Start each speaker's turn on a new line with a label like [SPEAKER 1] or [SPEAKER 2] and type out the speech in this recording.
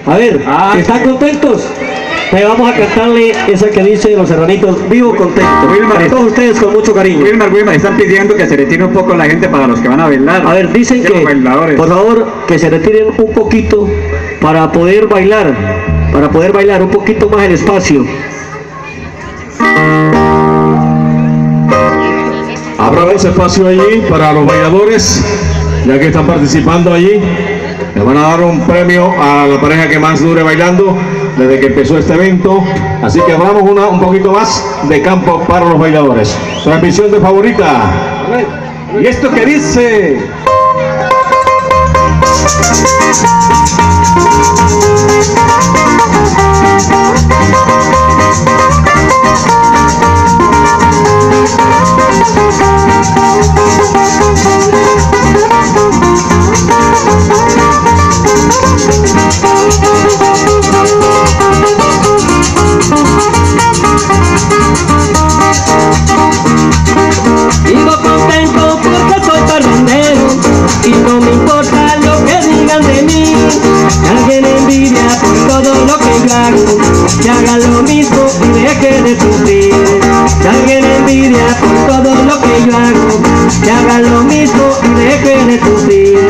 [SPEAKER 1] A ver, ¿están contentos? Te vamos a cantarle esa que dice Los Serranitos, vivo contento. Para todos ustedes con mucho cariño.
[SPEAKER 2] Wilmar, están pidiendo que se retire un poco la gente para los que van a bailar.
[SPEAKER 1] A ver, dicen que, por favor, que se retiren un poquito para poder bailar un poquito más el espacio.
[SPEAKER 3] Abramos espacio allí para los bailadores, ya que están participando allí. Les van a dar un premio a la pareja que más dure bailando desde que empezó este evento. Así que abramos un poquito más de campo para los bailadores. Transmisión de Favorita. Y esto que dice...
[SPEAKER 4] Vivo contento porque soy parrandero y no me importa lo que digan de mí. Que alguien envidia por todo lo que yo hago, que haga lo mismo y deje de sufrir. Que alguien envidia por todo lo que yo hago, que haga lo mismo y deje de sufrir.